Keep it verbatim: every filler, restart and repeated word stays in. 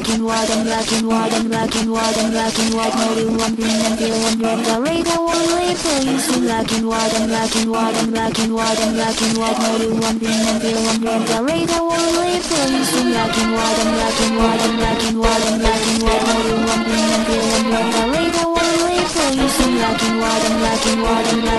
and white and black and white and black and white and black and white. No, you want green and feel one red. The radar only plays in black and white and black and white and black and white and black and white. No, you want green and feel one red. The radar only plays in black and white and black and white and black and white and black and white. No, you want green and feel one red. The radar only plays in black and white and black and white and black and white.